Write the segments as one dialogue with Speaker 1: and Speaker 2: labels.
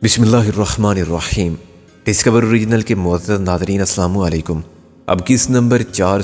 Speaker 1: بسم اللہ الرحمن الرحیم۔ ڈسکور اوریجنل کے معزز ناظرین السلام علیکم۔ اب کس نمبر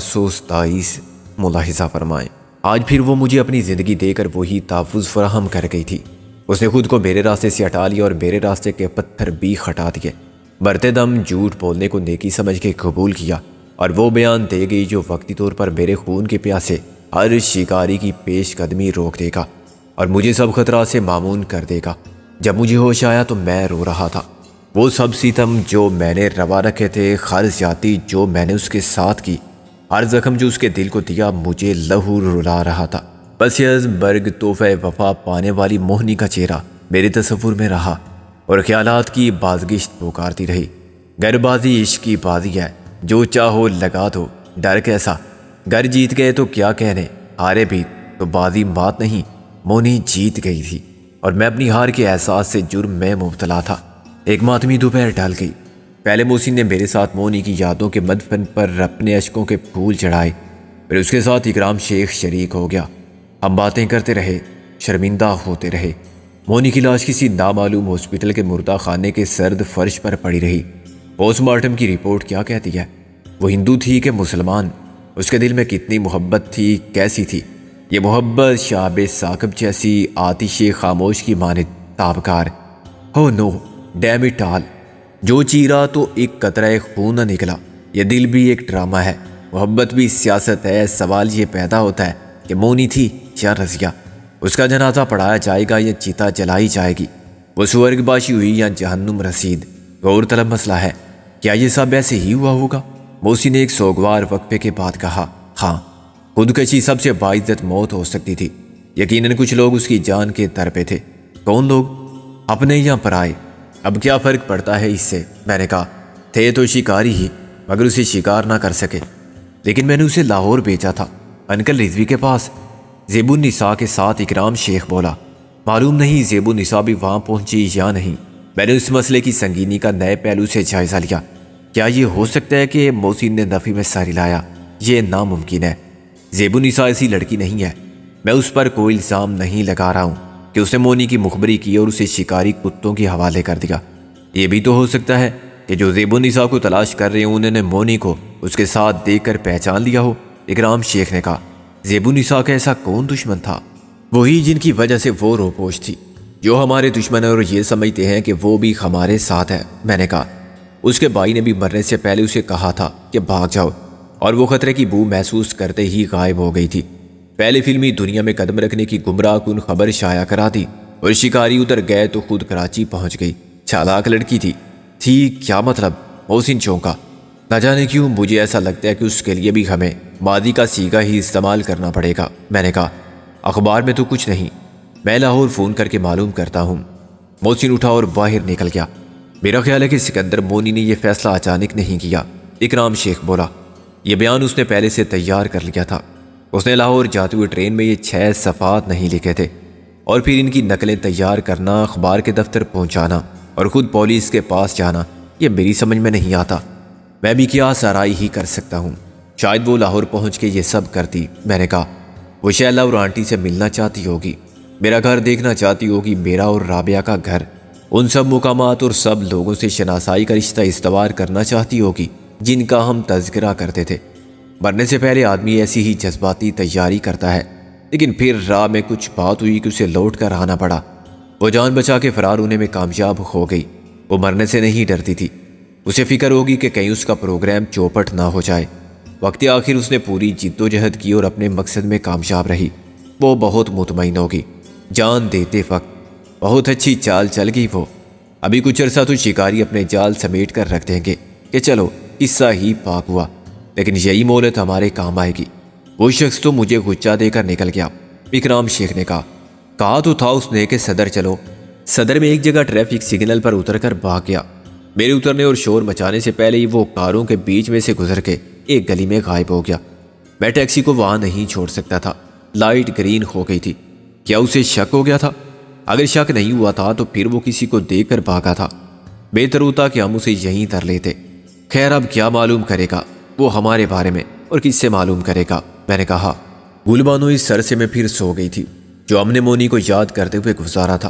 Speaker 1: 427 ملاحظہ فرمائیں۔ آج پھر وہ مجھے اپنی زندگی دے کر وہی تحفظ فراہم کر گئی تھی۔ اس نے خود کو میرے راستے سے ہٹا لیا اور میرے راستے کے پتھر بھی ہٹا دیے۔ مرتے دم جھوٹ بولنے کو نیکی سمجھ کے قبول کیا اور وہ بیان دے گئی جو وقتی طور پر میرے خون کے پیاسے ہر شکاری کی پیش قدمی روک دے گا اور مجھے سب خطرات سے معمون کر دے گا۔ جب مجھے ہوش آیا تو میں رو رہا تھا۔ وہ سب ستم جو میں نے روا رکھے تھے، ہر زیادتی جو میں نے اس کے ساتھ کی، ہر زخم جو اس کے دل کو دیا، مجھے لہو رلا رہا تھا۔ پس از مرگ تحفہ وفا پانے والی موہنی کا چہرہ میرے تصور میں رہا اور خیالات کی بازگشت پکارتی رہی۔ گر بازی عشق کی بازی ہے، جو چاہو لگا دو، ڈر کیسا؟ گر جیت گئے تو کیا کہنے، ہارے بھی تو بازی مات نہیں، موہنی جیت گئی تھی اور میں اپنی ہار کے احساس سے جرم میں مبتلا تھا۔ ایک ماتمی دوپہر ڈال گئی۔ پہلے محسن نے میرے ساتھ موہنی کی یادوں کے مدفن پر اپنے اشکوں کے پھول چڑھائے، پھر اس کے ساتھ اکرام شیخ شریک ہو گیا۔ ہم باتیں کرتے رہے، شرمندہ ہوتے رہے۔ موہنی کی لاش کسی نامعلوم ہاسپٹل کے مردہ خانے کے سرد فرش پر پڑی رہی۔ پوسٹ مارٹم کی رپورٹ کیا کہتی ہے؟ وہ ہندو تھی کہ مسلمان؟ اس کے دل میں کتنی محبت تھی، کیسی تھی یہ محبت؟ شاب ثاقب جیسی آتش خاموش کی مانند تابکار۔ ہو نو ڈیم اٹ آل، جو چیرا تو ایک قطرہ خون نہ نکلا۔ یہ دل بھی ایک ڈرامہ ہے، محبت بھی سیاست ہے۔ سوال یہ پیدا ہوتا ہے کہ موہنی تھی یا رضیہ؟ اس کا جنازہ پڑھایا جائے گا یا چیتا جلائی جائے گی؟ وہ سورگ باشی ہوئی یا جہنم رسید؟ غور طلب مسئلہ ہے۔ کیا یہ سب ایسے ہی ہوا ہوگا؟ محسن نے ایک سوگوار وقفے کے بعد کہا، ہاں، خودکشی سب سے باعزت موت ہو سکتی تھی۔ یقیناً کچھ لوگ اس کی جان کے در پہ تھے۔ کون لوگ؟ اپنے یا پرائے؟ اب کیا فرق پڑتا ہے اس سے؟ میں نے کہا، تھے تو شکاری ہی، مگر اسے شکار نہ کر سکے۔ لیکن میں نے اسے لاہور بھیجا تھا، انکل رضوی کے پاس۔ زیب النساء کے ساتھ اکرام شیخ بولا۔ معلوم نہیں زیب النساء بھی وہاں پہنچی یا نہیں۔ میں نے اس مسئلے کی سنگینی کا نئے پہلو سے جائزہ لیا۔ کیا یہ ہو سکتا ہے کہ محسن نے نفی میں سر ہلایا؟ یہ ناممکن ہے۔ زیب النساء ایسی لڑکی نہیں ہے۔ میں اس پر کوئی الزام نہیں لگا رہا ہوں کہ اس نے موہنی کی مخبری کی اور اسے شکاری کتوں کے حوالے کر دیا۔ یہ بھی تو ہو سکتا ہے کہ جو زیب النساء کو تلاش کر رہے ہیں انہوں نے موہنی کو اس کے ساتھ دیکھ کر پہچان لیا ہو۔ اکرام شیخ نے کہا، زیب النساء کا ایسا کون دشمن تھا؟ وہی جن کی وجہ سے وہ روپوش تھی، جو ہمارے دشمن ہیں اور یہ سمجھتے ہیں کہ وہ بھی ہمارے ساتھ ہے۔ میں نے کہا، اس کے بھائی نے بھی مرنے سے پہلے اسے کہا تھا کہ بھاگ جاؤ، اور وہ خطرے کی بو محسوس کرتے ہی غائب ہو گئی تھی۔ پہلے فلمی دنیا میں قدم رکھنے کی گمراہ کن خبر شائع کرا دی اور شکاری ادھر گئے تو خود کراچی پہنچ گئی۔ چالاک لڑکی تھی کیا مطلب؟ محسن چونکا۔ نہ جانے کیوں مجھے ایسا لگتا ہے کہ اس کے لیے بھی ہمیں ماضی کا سیگا ہی استعمال کرنا پڑے گا۔ میں نے کہا، اخبار میں تو کچھ نہیں، میں لاہور فون کر کے معلوم کرتا ہوں۔ محسن اٹھا اور باہر نکل گیا۔ میرا خیال ہے کہ سکندر موہنی نے یہ فیصلہ اچانک نہیں کیا۔ اکرام شیخ بولا، یہ بیان اس نے پہلے سے تیار کر لیا تھا۔ اس نے لاہور جاتے ہوئے ٹرین میں یہ 6 صفحات نہیں لکھے تھے اور پھر ان کی نقلیں تیار کرنا، اخبار کے دفتر پہنچانا اور خود پولیس کے پاس جانا، یہ میری سمجھ میں نہیں آتا۔ میں بھی کیا سرائی ہی کر سکتا ہوں۔ شاید وہ لاہور پہنچ کے یہ سب کرتی۔ میں نے کہا، وہ شیلا اور آنٹی سے ملنا چاہتی ہوگی، میرا گھر دیکھنا چاہتی ہوگی، میرا اور رابعہ کا گھر، ان سب مقامات اور سب لوگوں سے شناسائی کا رشتہ استوار کرنا چاہتی ہوگی جن کا ہم تذکرہ کرتے تھے۔ مرنے سے پہلے آدمی ایسی ہی جذباتی تیاری کرتا ہے، لیکن پھر راہ میں کچھ بات ہوئی کہ اسے لوٹ کر آنا پڑا۔ وہ جان بچا کے فرار ہونے میں کامیاب ہو گئی۔ وہ مرنے سے نہیں ڈرتی تھی، اسے فکر ہوگی کہ کہیں اس کا پروگرام چوپٹ نہ ہو جائے۔ وقت آخر اس نے پوری جد و جہد کی اور اپنے مقصد میں کامیاب رہی۔ وہ بہت مطمئن ہوگی۔ جان دیتے وقت بہت اچھی چال چل گئی وہ۔ ابھی کچھ عرصہ تو شکاری اپنے جال سمیٹ کر رکھ دیں گے کہ چلو قصہ ہی پاک ہوا، لیکن یہی مہلت ہمارے کام آئے گی۔ وہ شخص تو مجھے غچہ دے کر نکل گیا۔ اکرام شیخ نے کہا تو تھا اس نے کہ صدر چلو۔ صدر میں ایک جگہ ٹریفک سگنل پر اتر کر بھاگ گیا۔ میرے اترنے اور شور مچانے سے پہلے ہی وہ کاروں کے بیچ میں سے گزر کے ایک گلی میں غائب ہو گیا۔ میں ٹیکسی کو وہاں نہیں چھوڑ سکتا تھا، لائٹ گرین ہو گئی تھی۔ کیا اسے شک ہو گیا تھا؟ اگر شک نہیں ہوا تھا تو پھر وہ کسی کو دیکھ کر بھاگا تھا۔ بہتر ہوتا کہ ہم اسے یہیں تر لیتے۔ خیر، اب کیا معلوم کرے گا وہ ہمارے بارے میں، اور کس سے معلوم کرے گا؟ میں نے کہا۔ گلبانو اس سر سے میں پھر سو گئی تھی جو ہم نے موہنی کو یاد کرتے ہوئے گزارا تھا۔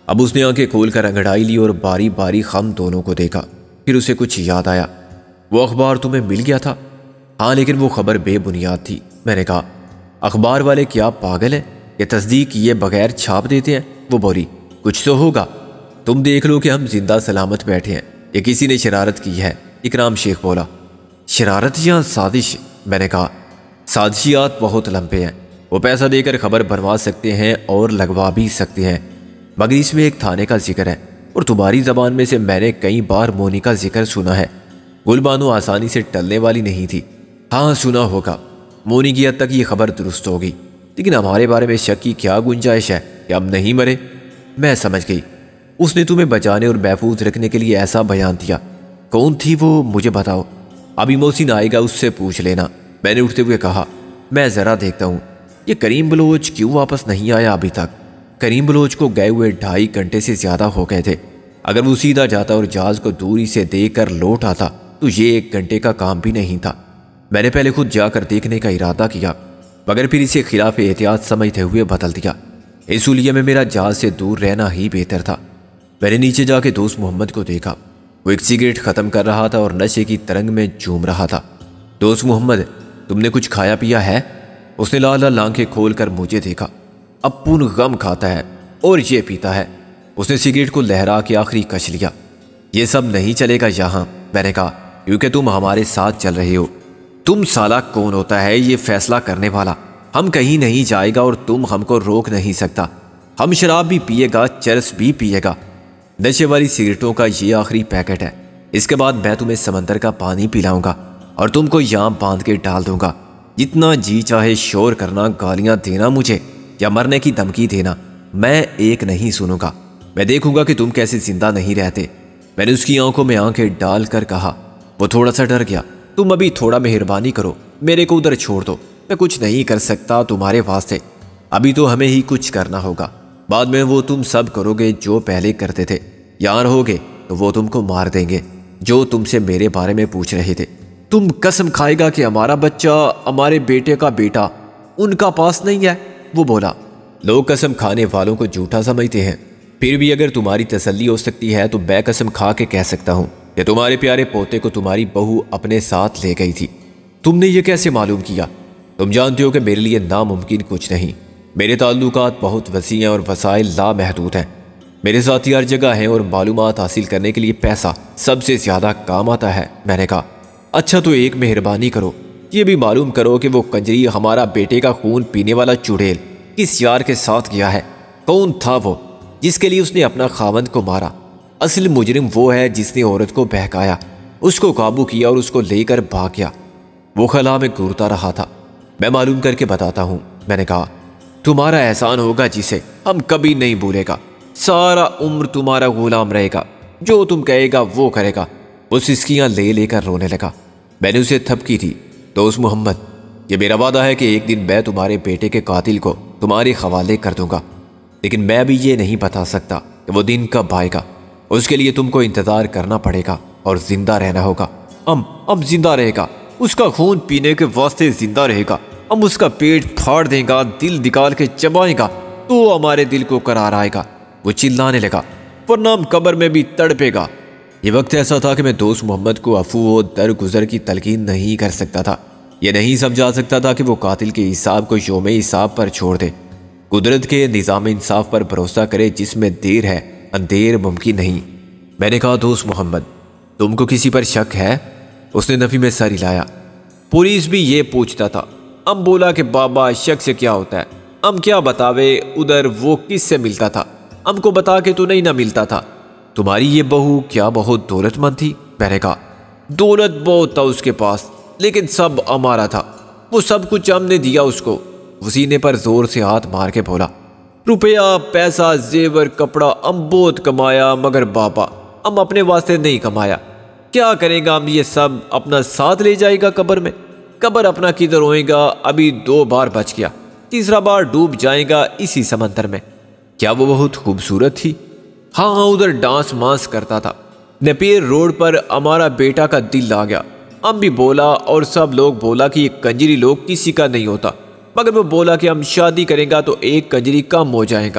Speaker 1: اب اس نے آنکھیں کھول کر انگڑائی لی اور باری باری ہم دونوں کو دیکھا۔ پھر اسے کچھ یاد آیا۔ وہ اخبار تمہیں مل گیا تھا؟ ہاں، لیکن وہ خبر بے بنیاد تھی۔ میں نے کہا، اخبار والے کیا پاگل ہیں؟ یہ تصدیق کیے بغیر چھاپ دیتے ہیں؟ وہ بولی، کچھ تو ہوگا، تم دیکھ لو کہ ہم زندہ سلامت بیٹھے ہیں، یہ کسی نے شرارت کی ہے۔ اکرام شیخ بولا، شرارت یا سازش؟ میں نے کہا، سازشیات بہت لمبے ہیں، وہ پیسہ دے کر خبر بنوا سکتے ہیں اور لگوا بھی سکتے ہیں، مگر اس میں ایک تھانے کا ذکر ہے، اور تمہاری زبان میں سے میں نے کئی بار مونی کا ذکر سنا ہے۔ گل بانو آسانی سے ٹلنے والی نہیں تھی۔ ہاں، سنا ہوگا، مونی کی حد تک یہ خبر درست ہوگی، لیکن ہمارے بارے میں شک کی کیا گنجائش ہے کہ ہم نہیں مرے؟ میں سمجھ گئی، اس نے تمہیں بچانے اور محفوظ رکھنے کے لیے ایسا بیان دیا۔ کون تھی وہ؟ مجھے بتاؤ، ابھی محسن آئے گا، اس سے پوچھ لینا۔ میں نے اٹھتے ہوئے کہا، میں ذرا دیکھتا ہوں، یہ کریم بلوچ کیوں واپس نہیں آیا ابھی تک؟ کریم بلوچ کو گئے ہوئے 2.5 گھنٹے سے زیادہ ہو گئے تھے۔ اگر وہ سیدھا جاتا اور جہاز کو دوری سے دیکھ کر لوٹ آتا تو یہ 1 گھنٹے کا کام بھی نہیں تھا۔ میں نے پہلے خود جا کر دیکھنے کا ارادہ کیا، مگر پھر اسے خلاف احتیاط سمجھتے ہوئے بدل دیا۔ اس لیے میں میرا جہاز سے دور رہنا ہی بہتر تھا۔ میں نے نیچے جا کے دوست محمد کو دیکھا، وہ ایک سگریٹ ختم کر رہا تھا اور نشے کی ترنگ میں جھوم رہا تھا۔ دوست محمد، تم نے کچھ کھایا پیا ہے؟ اس نے لال لال آنکھیں کھول کر مجھے دیکھا۔ اپن غم کھاتا ہے اور یہ پیتا ہے۔ اس نے سگریٹ کو لہرا کے آخری کش لیا۔ یہ سب نہیں چلے گا یہاں، میں نے کہا، کیونکہ تم ہمارے ساتھ چل رہے ہو۔ تم سالہ کون ہوتا ہے یہ فیصلہ کرنے والا؟ ہم کہیں نہیں جائے گا اور تم ہم کو روک نہیں سکتا۔ ہم شراب بھی پیے گا، چرس بھی پیے گا، نشے والی سگریٹوں کا یہ آخری پیکٹ ہے۔ اس کے بعد میں تمہیں سمندر کا پانی پلاؤں گا اور تم کو یہاں باندھ کے ڈال دوں گا۔ جتنا جی چاہے شور کرنا، گالیاں دینا مجھے یا مرنے کی دھمکی دینا، میں ایک نہیں سنوں گا۔ میں دیکھوں گا کہ تم کیسے زندہ نہیں رہتے۔ میں نے اس کی آنکھوں میں آنکھیں ڈال کر کہا۔ وہ تھوڑا سا ڈر گیا۔ تم ابھی تھوڑا مہربانی کرو، میرے کو ادھر چھوڑ دو، میں کچھ نہیں کر سکتا تمہارے واسطے۔ ابھی تو ہمیں ہی کچھ کرنا ہوگا، بعد میں وہ تم سب کرو گے جو پہلے کرتے تھے۔ یار ہوگے تو وہ تم کو مار دیں گے جو تم سے میرے بارے میں پوچھ رہے تھے۔ تم قسم کھائے گا کہ ہمارا بچہ، ہمارے بیٹے کا بیٹا ان کا پاس نہیں ہے؟ وہ بولا۔ لوگ قسم کھانے والوں کو جھوٹا سمجھتے ہیں، پھر بھی اگر تمہاری تسلی ہو سکتی ہے تو میں قسم کھا کے کہہ سکتا ہوں کہ تمہارے پیارے پوتے کو تمہاری بہو اپنے ساتھ لے گئی تھی۔ تم نے یہ کیسے معلوم کیا؟ تم جانتے ہو کہ میرے لیے ناممکن کچھ نہیں۔ میرے تعلقات بہت وسیع ہیں اور وسائل لامحدود ہیں۔ میرے ساتھی ہر جگہ ہیں اور معلومات حاصل کرنے کے لیے پیسہ سب سے زیادہ کام آتا ہے۔ میں نے کہا، اچھا تو ایک مہربانی کرو، یہ بھی معلوم کرو کہ وہ کنجری ہمارا بیٹے کا خون پینے والا چڑیل کس یار کے ساتھ گیا ہے؟ کون تھا وہ جس کے لیے اس نے اپنا خاوند کو مارا؟ اصل مجرم وہ ہے جس نے عورت کو بہکایا، اس کو قابو کیا اور اس کو لے کر بھاگ گیا۔ وہ خلا میں گھورتا رہا تھا۔ میں معلوم کر کے بتاتا ہوں۔ میں نے کہا، تمہارا احسان ہوگا جسے ہم کبھی نہیں بھولے گا، سارا عمر تمہارا غلام رہے گا، جو تم کہے گا وہ کرے گا۔ وہ سسکیاں لے لے کر رونے لگا۔ میں نے اسے تھپکی تھی، دوست محمد، یہ میرا وعدہ ہے کہ ایک دن میں تمہارے بیٹے کے قاتل کو تمہارے حوالے کر دوں گا، لیکن میں بھی یہ نہیں بتا سکتا کہ وہ دن کب آئے گا۔ اس کے لیے تم کو انتظار کرنا پڑے گا اور زندہ رہنا ہوگا۔ ہم زندہ رہے گا، اس کا خون پینے کے واسطے زندہ رہے گا۔ ہم اس کا پیٹ پھاڑ دیں گا، دل نکال کے چبائیں گا تو ہمارے دل کو قرار آئے گا۔ وہ چلانے لگا، ورنہ ہم قبر میں بھی تڑپے گا۔ یہ وقت ایسا تھا کہ میں دوست محمد کو عفو و درگزر کی تلقین نہیں کر سکتا تھا۔ یہ نہیں سمجھا سکتا تھا کہ وہ قاتل کے حساب کو یوم حساب پر چھوڑ دے، قدرت کے نظام انصاف پر بھروسہ کرے جس میں دیر ہے اندیر ممکن نہیں۔ میں نے کہا، دوست محمد، تم کو کسی پر شک ہے؟ اس نے نفی میں سر ہلایا۔ پولیس بھی یہ پوچھتا تھا۔ ہم بولا کہ بابا شک سے کیا ہوتا ہے، ہم کیا بتاوے ادھر وہ کس سے ملتا تھا، ہم کو بتا کے تو نہیں نہ ملتا تھا۔ تمہاری یہ بہو کیا بہت دولت مند تھی؟ میں نے کہا، دولت بہت تھا اس کے پاس، لیکن سب ہمارا تھا، وہ سب کچھ ہم نے دیا اس کو۔ وہ سینے پر زور سے ہاتھ مار کے بولا، روپیہ پیسہ زیور کپڑا ہم بہت کمایا، مگر بابا ہم اپنے واسطے نہیں کمایا۔ کیا کرے گا ہم یہ سب؟ اپنا ساتھ لے جائے گا قبر میں؟ قبر اپنا کدھر ہوئے گا؟ ابھی 2 بار بچ گیا، تیسرا بار ڈوب جائے گا اسی سمندر میں۔ کیا وہ بہت خوبصورت تھی؟ ہاں، ادھر ڈانس مانس کرتا تھا۔ نپیر روڈ پر ہمارا بیٹا کا دل آ گیا، ہم بھی بولا اور سب لوگ بولا کہ یہ کنجری لوگ کسی کا نہیں ہوتا، مگر وہ بولا کہ ہم شادی کریں گا تو ایک کنجری کم ہو جائے گا۔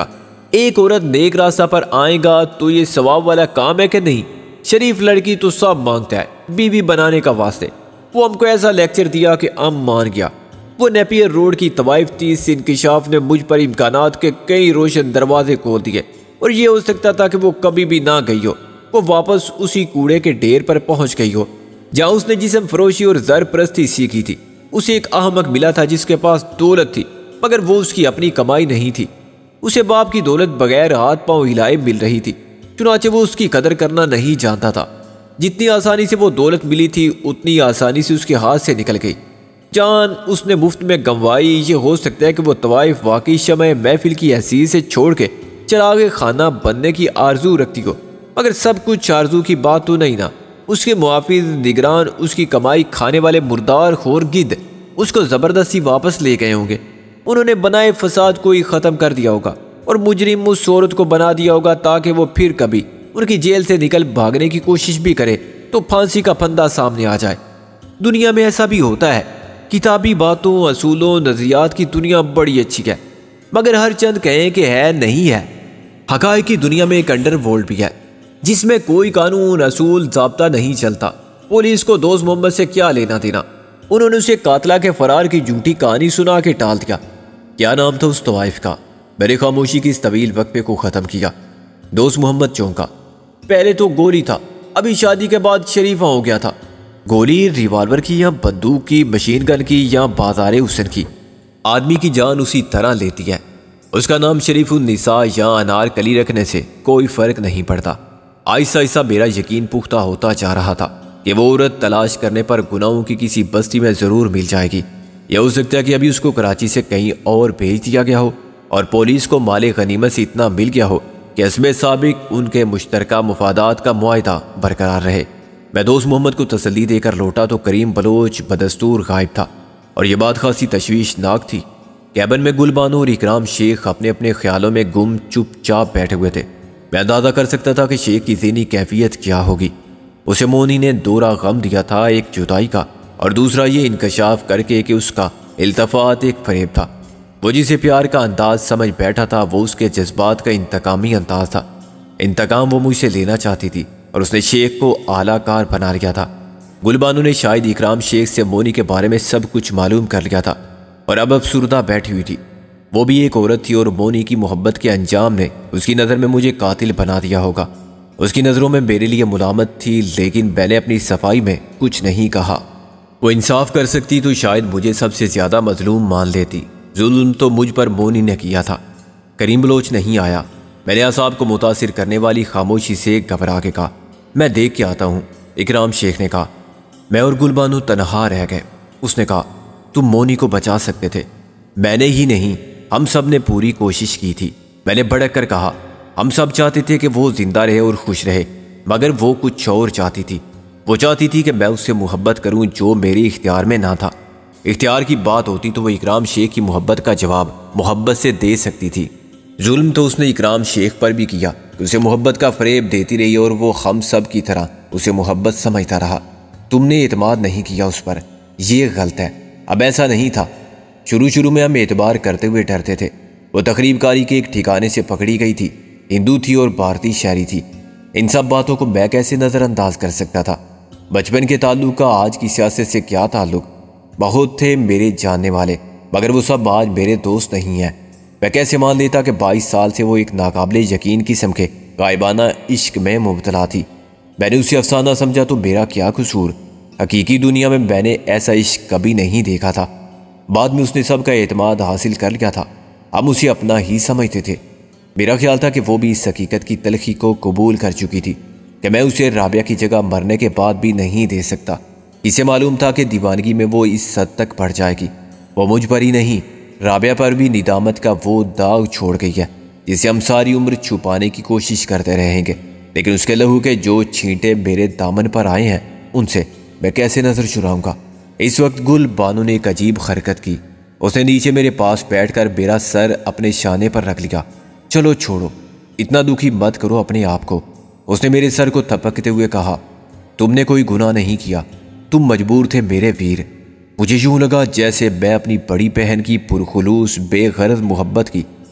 Speaker 2: ایک عورت نیک راستہ پر آئے گا تو یہ ثواب والا کام ہے کہ نہیں؟ شریف لڑکی تو سب مانگتا ہے بیوی بنانے کا واسطے۔ وہ ہم کو ایسا لیکچر دیا کہ ہم مان گیا۔ وہ نیپیر روڈ کی طوائف تھی، اس انکشاف نے مجھ پر امکانات کے کئی روشن دروازے کھول دیے، اور یہ ہو سکتا تھا کہ وہ کبھی بھی نہ گئی ہو، وہ واپس اسی کوڑے کے ڈھیر پر پہنچ گئی ہو جہاں اس نے جسم فروشی اور زر پرستی سیکھی تھی۔ اسے ایک احمق ملا تھا جس کے پاس دولت تھی، مگر وہ اس کی اپنی کمائی نہیں تھی۔ اسے باپ کی دولت بغیر ہاتھ پاؤں ہلائے مل رہی تھی، چنانچہ وہ اس کی قدر کرنا نہیں جانتا تھا۔ جتنی آسانی سے وہ دولت ملی تھی اتنی آسانی سے اس کے ہاتھ سے نکل گئی۔ جان اس نے مفت میں گنوائی۔ یہ ہو سکتا ہے کہ وہ طوائف واقعی شمع محفل کی حیثیت سے چھوڑ کے چراغ خانہ بننے کی آرزو رکھتی ہو، مگر سب کچھ آرزو کی بات تو نہیں نا۔ اس کے محافظ نگران، اس کی کمائی کھانے والے مردار خور گدھ اس کو زبردستی واپس لے گئے ہوں گے۔ انہوں نے بنائے فساد کو ہی ختم کر دیا ہوگا، اور مجرم اس عورت کو بنا دیا ہوگا تاکہ وہ پھر کبھی ان کی جیل سے نکل بھاگنے کی کوشش بھی کرے تو پھانسی کا پھندا سامنے آ جائے۔ دنیا میں ایسا بھی ہوتا ہے، کتابی باتوں، اصولوں، نظریات کی دنیا بڑی اچھی ہے، مگر ہر چند کہیں کہ ہے نہیں ہے۔ حقائق کی دنیا میں ایک انڈر ورلڈ بھی ہے جس میں کوئی قانون، اصول، ضابطہ نہیں چلتا۔ پولیس کو دوست محمد سے کیا لینا دینا؟ انہوں نے اسے قاتلہ کے فرار کی جھوٹی کہانی سنا کے ٹال دیا۔ کیا نام تھا اس طوائف کا؟ میں نے خاموشی کی اس طویل وقفے کو ختم کیا۔ دوست محمد چونکا۔ پہلے تو گولی تھا، ابھی شادی کے بعد شریفہ ہو گیا تھا۔ گولی ریوالور کی یا بندوق کی، مشین گن کی یا بازار حسن کی؟ آدمی کی جان اسی طرح لیتی ہے، اس کا نام شریف النساء یا انار کلی رکھنے سے کوئی فرق نہیں پڑتا۔ آہستہ آہستہ میرا یقین پختہ ہوتا جا رہا تھا کہ وہ عورت تلاش کرنے پر گناہوں کی کسی بستی میں ضرور مل جائے گی۔ یا ہو سکتا ہے کہ ابھی اس کو کراچی سے کہیں اور بھیج دیا گیا ہو، اور پولیس کو مال غنیمت سے اتنا مل گیا ہو کہ عزم سابق ان کے مشترکہ مفادات کا معاہدہ برقرار رہے۔ میں دوست محمد کو تسلی دے کر لوٹا تو کریم بلوچ بدستور غائب تھا، اور یہ بات خاصی تشویشناک تھی۔ کیبن میں گل بانو اور اکرام شیخ اپنے اپنے خیالوں میں گم چپ چاپ بیٹھے ہوئے تھے۔ میں اندازہ کر سکتا تھا کہ شیخ کی ذہنی کیفیت کیا ہوگی۔ اسے مونی نے دورہ غم دیا تھا، ایک جدائی کا، اور دوسرا یہ انکشاف کر کے کہ اس کا التفات ایک فریب تھا۔ وہ جسے پیار کا انداز سمجھ بیٹھا تھا وہ اس کے جذبات کا انتقامی انداز تھا۔ انتقام وہ مجھ سے لینا چاہتی تھی، اور اس نے شیخ کو اعلیٰ کار بنا لیا تھا۔ گل بانو نے شاید اکرام شیخ سے مونی کے بارے میں سب کچھ معلوم کر لیا تھا، اور اب افسردہ بیٹھی ہوئی تھی۔ وہ بھی ایک عورت تھی، اور مونی کی محبت کے انجام نے اس کی نظر میں مجھے قاتل بنا دیا ہوگا۔ اس کی نظروں میں میرے لیے ملامت تھی، لیکن میں نے اپنی صفائی میں کچھ نہیں کہا۔ وہ انصاف کر سکتی تو شاید مجھے سب سے زیادہ مظلوم مان لیتی۔ ظلم تو مجھ پر مونی نے کیا تھا۔ کریم بلوچ نہیں آیا۔ میں نے اعصاب کو متاثر کرنے والی خاموشی سے گھبرا کے کہا، میں دیکھ کے آتا ہوں۔ اکرام شیخ نے کہا۔ میں اور گل بانو تنہا رہ گئے۔ اس نے کہا، تم مونی کو بچا سکتے تھے۔ میں نے ہی نہیں، ہم سب نے پوری کوشش کی تھی۔ میں نے بھڑک کر کہا، ہم سب چاہتے تھے کہ وہ زندہ رہے اور خوش رہے، مگر وہ کچھ اور چاہتی تھی۔ وہ چاہتی تھی کہ میں اس سے محبت کروں جو میرے اختیار میں نہ تھا۔ اختیار کی بات ہوتی تو وہ اکرام شیخ کی محبت کا جواب محبت سے دے سکتی تھی۔ ظلم تو اس نے اکرام شیخ پر بھی کیا کہ اسے محبت کا فریب دیتی رہی، اور وہ ہم سب کی طرح اسے محبت سمجھتا رہا۔ تم نے اعتماد نہیں کیا اس پر، یہ غلط ہے۔ اب ایسا نہیں تھا۔ شروع میں ہم اعتبار کرتے ہوئے ڈرتے تھے۔ وہ تقریب کاری کے ایک ٹھکانے سے پکڑی گئی تھی، ہندو تھی اور بھارتی شہری تھی۔ ان سب باتوں کو میں کیسے نظر انداز کر سکتا تھا؟ بچپن کے تعلق کا آج کی سیاست سے کیا تعلق؟ بہت تھے میرے جاننے والے، مگر وہ سب آج میرے دوست نہیں ہیں۔ میں کیسے مان لیتا کہ 22 سال سے وہ ایک ناقابل یقین قسم کے غائبانہ عشق میں مبتلا تھی؟ میں نے اسے افسانہ سمجھا تو میرا کیا قصور؟ حقیقی دنیا میں میں نے ایسا عشق کبھی نہیں دیکھا تھا۔ بعد میں اس نے سب کا اعتماد حاصل کر لیا تھا، ہم اسے اپنا ہی سمجھتے تھے۔ میرا خیال تھا کہ وہ بھی اس حقیقت کی تلخی کو قبول کر چکی تھی کہ میں اسے رابعہ کی جگہ مرنے کے بعد بھی نہیں دے سکتا۔ اسے معلوم تھا کہ دیوانگی میں وہ اس حد تک بڑھ جائے گی۔ وہ مجھ پر ہی نہیں، رابعہ پر بھی ندامت کا وہ داغ چھوڑ گئی ہے جسے ہم ساری عمر چھپانے کی کوشش کرتے رہیں گے، لیکن اس کے لہو کے جو چھینٹے میرے دامن پر آئے ہیں ان سے میں کیسے نظر چراؤں گا؟ اس وقت گل بانو نے ایک عجیب حرکت کی۔ اس نے نیچے میرے پاس بیٹھ کر میرا سر اپنے شانے پر رکھ لیا۔ چلو چھوڑو، اتنا دکھی مت کرو اپنے آپ کو۔ اس نے میرے سر کو تھپکتے ہوئے کہا، تم نے کوئی گناہ نہیں کیا، تم مجبور تھے میرے ویر۔ مجھے یوں لگا جیسے میں اپنی بڑی بہن کی پرخلوص بے غرض محبت کی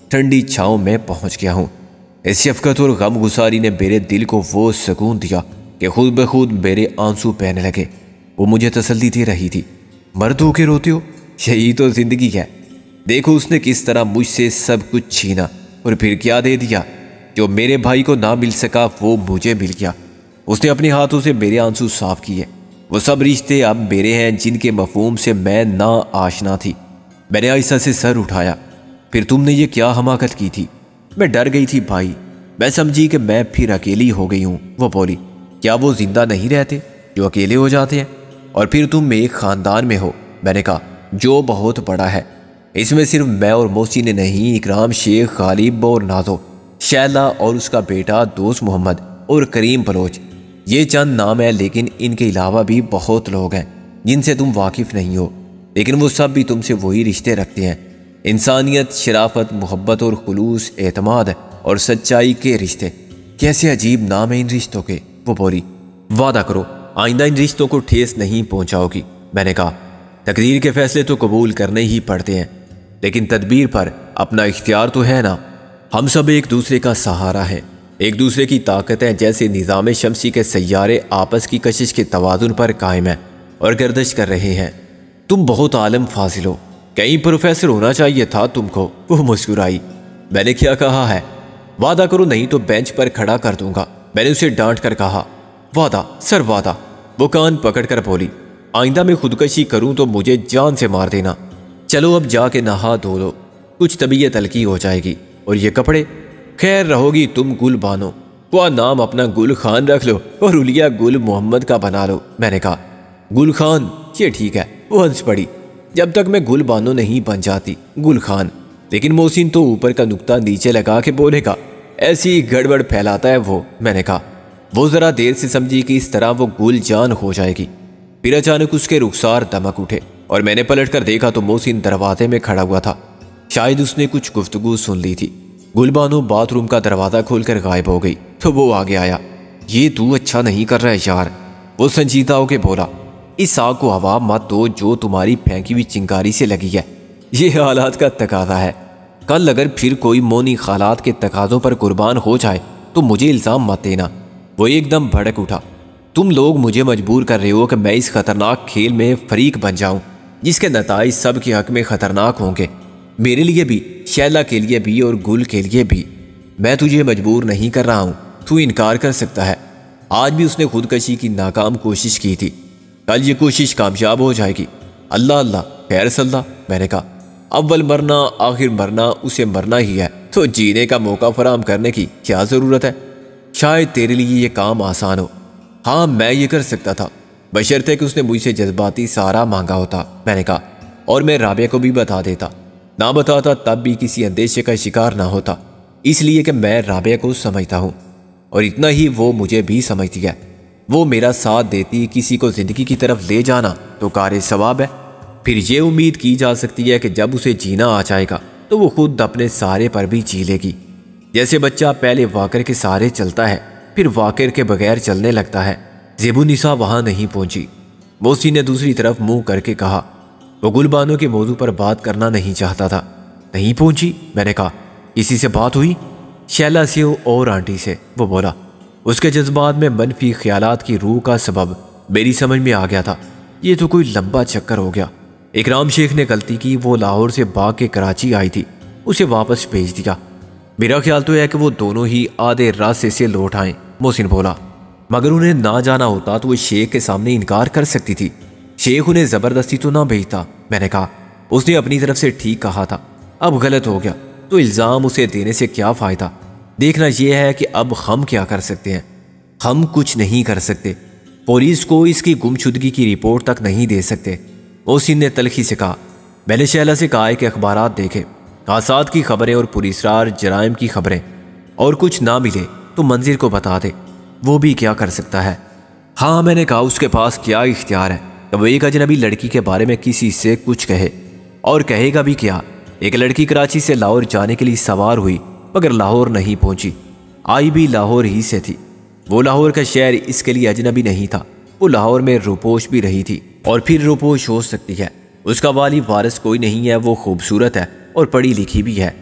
Speaker 1: ٹھنڈی چھاؤں میں پہنچ گیا ہوں۔ اس شفقت اور غم گساری نے میرے دل کو وہ سکون دیا کہ خود بخود میرے آنسو بہنے لگے۔ وہ مجھے تسلی دے رہی تھی، مرد ہو کے روتے ہو، یہی تو زندگی ہے۔ دیکھو اس نے کس طرح مجھ سے سب کچھ چھینا اور پھر کیا دے دیا۔ جو میرے بھائی کو نہ مل سکا وہ مجھے مل گیا۔ اس نے اپنے ہاتھوں سے میرے آنسو صاف کیے۔ وہ سب رشتے اب میرے ہیں جن کے مفہوم سے میں نا آشنا تھی۔ میں نے آہستہ سے سر اٹھایا۔ پھر تم نے یہ کیا حماقت کی تھی؟ میں ڈر گئی تھی بھائی، میں سمجھی کہ میں پھر اکیلی ہو گئی ہوں۔ وہ بولی، کیا وہ زندہ نہیں رہتے جو اکیلے ہو جاتے ہیں؟ اور پھر تم ایک خاندان میں ہو۔ میں نے کہا، جو بہت بڑا ہے۔ اس میں صرف میں اور محسن نہیں، اکرام، شیخ، غالب اور نازو، شیلا اور اس کا بیٹا دوست محمد اور کریم بلوچ، یہ چند نام ہیں، لیکن ان کے علاوہ بھی بہت لوگ ہیں جن سے تم واقف نہیں ہو، لیکن وہ سب بھی تم سے وہی رشتے رکھتے ہیں۔ انسانیت، شرافت، محبت اور خلوص، اعتماد اور سچائی کے رشتے۔ کیسے عجیب نام ہیں ان رشتوں کے۔ وہ بولی، وعدہ کرو آئندہ ان رشتوں کو ٹھیس نہیں پہنچاؤ گی۔ میں نے کہا، تقدیر کے فیصلے تو قبول کرنے ہی پڑتے ہیں، لیکن تدبیر پر اپنا اختیار تو ہے نا۔ ہم سب ایک دوسرے کا سہارا ہیں، ایک دوسرے کی طاقتیں جیسے نظام شمسی کے سیارے آپس کی کشش کے توازن پر قائم ہیں اور گردش کر رہے ہیں۔ تم بہت عالم فاضل ہو، کہیں پروفیسر ہونا چاہیے تھا تم کو۔ وہ مسکرائی۔ میں نے کیا کہا ہے؟ وعدہ کرو نہیں تو بینچ پر کھڑا کر دوں گا۔ میں نے اسے ڈانٹ کر کہا، وعدہ سر وعدہ۔ وہ کان پکڑ کر بولی، آئندہ میں خودکشی کروں تو مجھے جان سے مار دینا۔ چلو اب جا کے نہا دھو لو، کچھ طبیعت ہلکی ہو جائے گی۔ اور یہ کپڑے؟ خیر رہو گی تم گل بانو، وہ نام اپنا گل خان رکھ لو اور اولیا گل محمد کا بنا لو۔ میں نے کہا، گل خان یہ ٹھیک ہے۔ وہ ہنس پڑی، جب تک میں گل بانو نہیں بن جاتی گل خان۔ لیکن محسن تو اوپر کا نقطہ نیچے لگا کے بولے گا، ایسی گڑبڑ پھیلاتا ہے وہ۔ میں نے کہا، وہ ذرا دیر سے سمجھی کہ اس طرح وہ گل جان ہو جائے گی۔ پھر اچانک اس کے رخسار دمک اٹھے اور میں نے پلٹ کر دیکھا تو محسن دروازے میں کھڑا ہوا تھا۔ شاید اس نے کچھ گفتگو سن لی تھی۔ گل بانو باتھ روم کا دروازہ کھول کر غائب ہو گئی تو وہ آگے آیا۔ یہ تو اچھا نہیں کر رہا ہے یار، وہ سنجیدہ ہو کے بولا۔ اس آگ کو ہوا مت دو جو تمہاری پھینکی ہوئی چنگاری سے لگی ہے، یہ حالات کا تقاضا ہے۔ کل اگر پھر کوئی مونی خالات کے تقاضوں پر قربان ہو جائے تو مجھے الزام مت دینا۔ وہ ایک دم بھڑک اٹھا، تم لوگ مجھے مجبور کر رہے ہو کہ میں اس خطرناک کھیل میں فریق بن جاؤں جس کے نتائج سب کے حق میں خطرناک ہوں گے، میرے لیے بھی، شیلا کے لیے بھی اور گل کے لیے بھی۔ میں تجھے مجبور نہیں کر رہا ہوں، تو انکار کر سکتا ہے۔ آج بھی اس نے خودکشی کی ناکام کوشش کی تھی، کل یہ کوشش کامیاب ہو جائے گی۔ اللہ اللہ خیر صلی اللہ۔ میں نے کہا، اول مرنا آخر مرنا اسے مرنا ہی ہے، تو جینے کا موقع فراہم کرنے کی کیا ضرورت ہے؟ شاید تیرے لیے یہ کام آسان ہو۔ ہاں میں یہ کر سکتا تھا، بشرطے کہ اس نے مجھ سے جذباتی سہارا مانگا ہوتا۔ میں نے کہا، اور میں رابعہ کو بھی بتا دیتا۔ نہ بتاتا تب بھی کسی اندیشے کا شکار نہ ہوتا، اس لیے کہ میں رابعہ کو سمجھتا ہوں اور اتنا ہی وہ مجھے بھی سمجھتی ہے۔ وہ میرا ساتھ دیتی، کسی کو زندگی کی طرف لے جانا تو کار ثواب ہے۔ پھر یہ امید کی جا سکتی ہے کہ جب اسے جینا آ جائے گا تو وہ خود اپنے سہارے پر بھی جی لے گی۔ جیسے بچہ پہلے واکر کے سہارے چلتا ہے پھر واکر کے بغیر چلنے لگتا ہے۔ زیب النساء وہاں نہیں پہنچی۔ محسن نے دوسری طرف منہ کر کے کہا، وہ گل بانو کے موضوع پر بات کرنا نہیں چاہتا تھا۔ نہیں پہنچی؟ میں نے کہا، کسی سے بات ہوئی؟ شیلا سے اور آنٹی سے۔ وہ بولا، اس کے جذبات میں منفی خیالات کی روح کا سبب میری سمجھ میں آ گیا تھا۔ یہ تو کوئی لمبا چکر ہو گیا۔ اکرام شیخ نے غلطی کی، وہ لاہور سے بھاگ کے کراچی آئی تھی، اسے واپس بھیج دیا۔ میرا خیال تو ہے کہ وہ دونوں ہی آدھے راستے سے لوٹ آئیں۔ محسن بولا، مگر انہیں نہ جانا ہوتا تو وہ شیخ کے سامنے انکار کر سکتی تھی، شیخ انہیں زبردستی تو نہ بھیجتا۔ میں نے کہا، اس نے اپنی طرف سے ٹھیک کہا تھا، اب غلط ہو گیا تو الزام اسے دینے سے کیا فائدہ؟ دیکھنا یہ ہے کہ اب ہم کیا کر سکتے ہیں۔ ہم کچھ نہیں کر سکتے، پولیس کو اس کی گمشدگی کی رپورٹ تک نہیں دے سکتے۔ محسن نے تلخی سے کہا، میں نے شیلا سے کہا ہے کہ اخبارات دیکھے، حادثات کی خبریں اور پراسرار جرائم کی خبریں، اور کچھ نہ ملے تو منظر کو بتا دے، وہ بھی کیا کر سکتا ہے۔ ہاں میں نے کہا، اس کے پاس کیا اختیار ہے کہ وہ ایک اجنبی لڑکی کے بارے میں کسی سے کچھ کہے، اور کہے گا بھی کیا؟ ایک لڑکی کراچی سے لاہور جانے کے لیے سوار ہوئی مگر لاہور نہیں پہنچی، آئی بھی لاہور ہی سے تھی۔ وہ لاہور کا شہر اس کے لیے اجنبی نہیں تھا، وہ لاہور میں روپوش بھی رہی تھی اور پھر روپوش ہو سکتی ہے۔ اس کا والی وارث کوئی نہیں ہے، وہ خوبصورت ہے اور پڑھی لکھی بھی ہے۔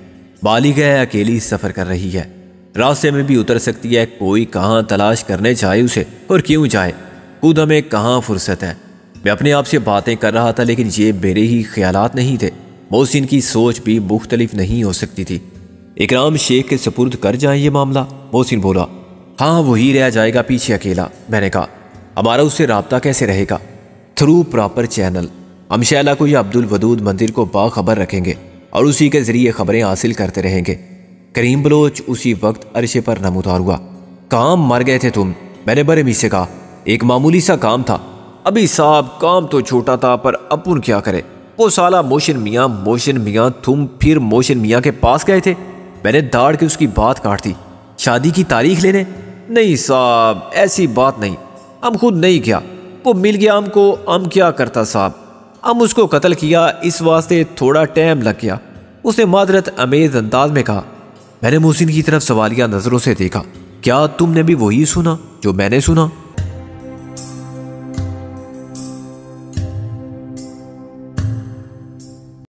Speaker 2: بالغ ہے، اکیلی سفر کر رہی ہے، راستے میں بھی اتر سکتی ہے، کوئی کہاں تلاش کرنے چاہے اسے اور کیوں جائے، خود ہمیں کہاں فرصت ہے۔ میں اپنے آپ سے باتیں کر رہا تھا، لیکن یہ میرے ہی خیالات نہیں تھے، محسن کی سوچ بھی مختلف نہیں ہو سکتی تھی۔ اکرام شیخ کے سپرد کر جائیں یہ معاملہ؟ محسن بولا۔ ہاں وہی رہ جائے گا پیچھے اکیلا۔ میں نے کہا ہمارا اس سے رابطہ کیسے رہے گا؟ Through proper channel. ہم شیلا کو یا عبد الودود مندر کو باخبر رکھیں گے اور اسی کے ذریعے خبریں حاصل کرتے رہیں گے۔ کریم بلوچ اسی وقت عرشے پر نمودار ہوا۔ کام مر گئے تھے تم؟ میں نے برہمی سے کہا۔ ایک معمولی سا کام تھا۔ ابھی صاحب کام تو چھوٹا تھا، پر اپن کیا کرے؟ وہ سالہ موشن میاں تم پھر موشن میاں کے پاس گئے تھے؟ میں نے داڑ کے اس کی بات کاٹ دی۔ شادی کی تاریخ لینے؟ نہیں صاحب ایسی بات نہیں، ہم خود نہیں کیا، وہ مل گیا ہم کو، ہم کیا کرتا صاحب، ہم اس کو قتل کیا، اس واسطے تھوڑا ٹائم لگ گیا، اس نے معذرت امیز انداز میں کہا۔ میں نے محسن کی طرف سوالیہ نظروں سے دیکھا۔ کیا تم نے بھی وہی سنا جو میں نے سنا؟